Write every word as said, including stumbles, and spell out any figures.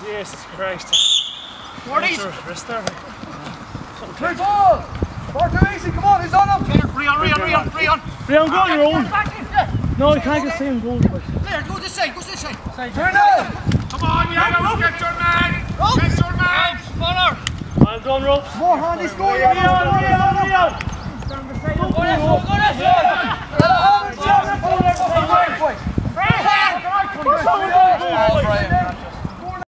Jesus Christ. Forties. Wrist there. Three ball! Four too easy, come on, he's on him! Rion, Rion, Rion, Rion! Rion, go on your own! No, you can't get same goal. There, go this side, go this side! Turn now! Come on, Rion, get your man! Get your man! Follow! Well done, Rob. More handy score, Rion, Rion, Rion! Stand beside him.